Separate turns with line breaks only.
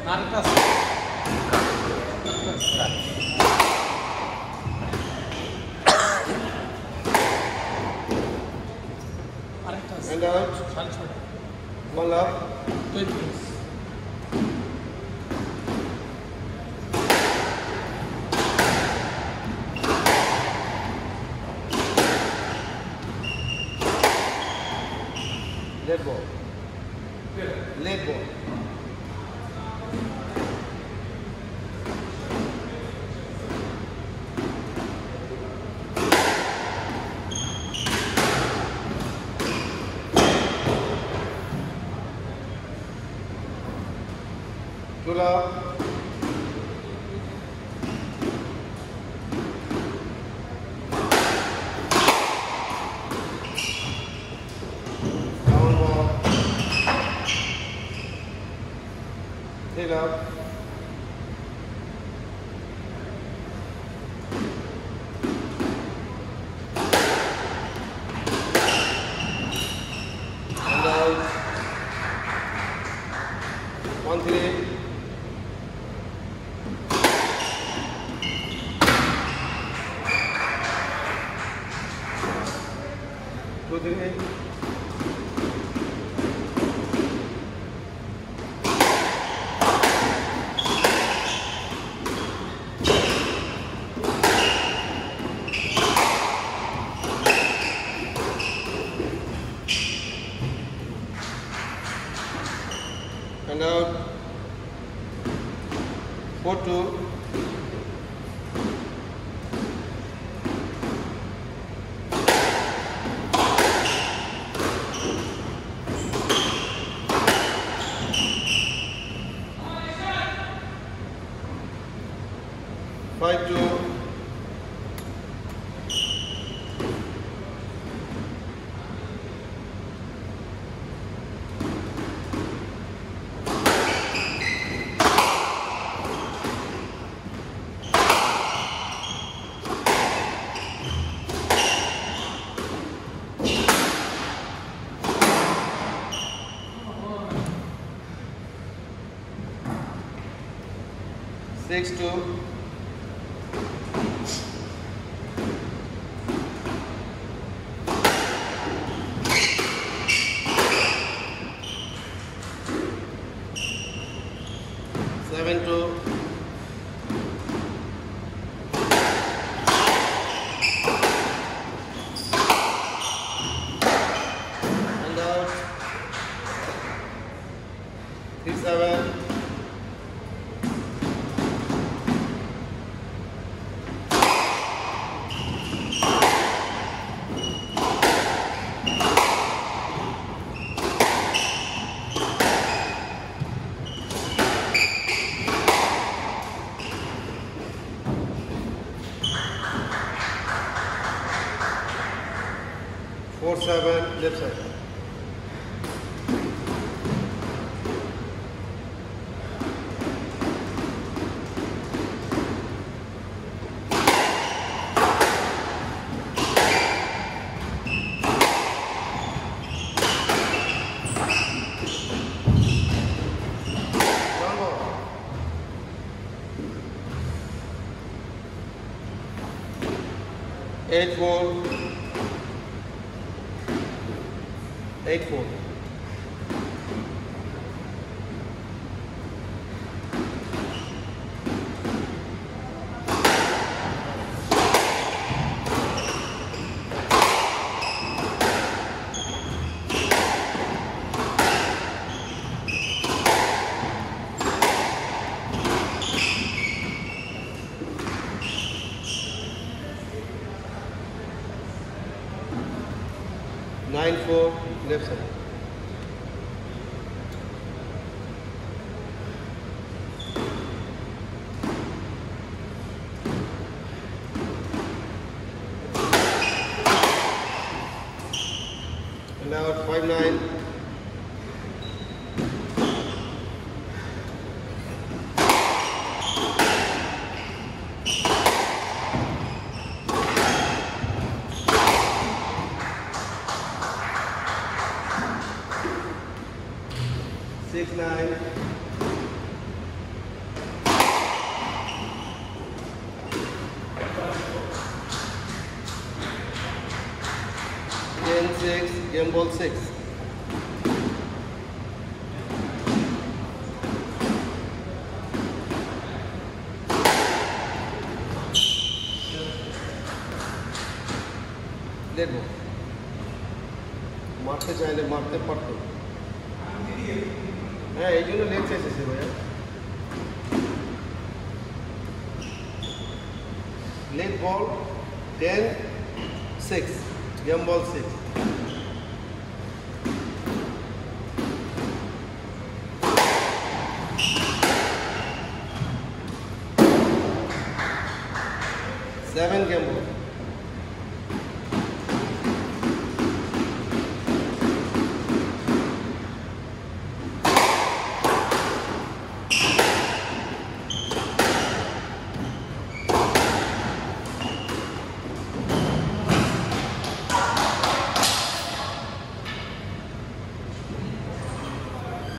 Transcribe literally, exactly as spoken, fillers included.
Narcas.
And out. One love. Leg ball. Leg ball. Pull up. Down ball. Hit up. And out. One three. Two three. And out. Four two. Five two. Six two. Seven two. And out. Three seven. Four seven, left side. One more. Eight four. Eight four. Nine four, left side. And now at five nine. Six nine. game ball six. Let go. মারতে চাইলে মারতে পারতো। হ্যাঁ এই জন্য late চাইছে ভাইয়া। Leg ball ten six. Game ball six. Seven game ball.